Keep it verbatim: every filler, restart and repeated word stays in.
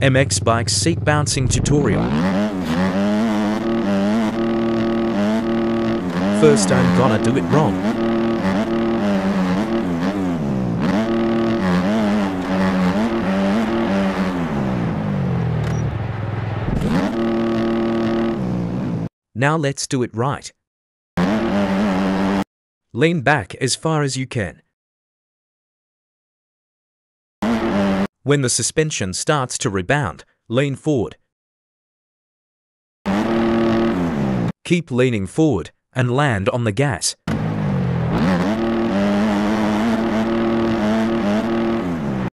M X Bikes Seat Bouncing Tutorial. First, I'm gonna do it wrong. Now let's do it right. Lean back as far as you can. When the suspension starts to rebound, lean forward. Keep leaning forward and land on the gas.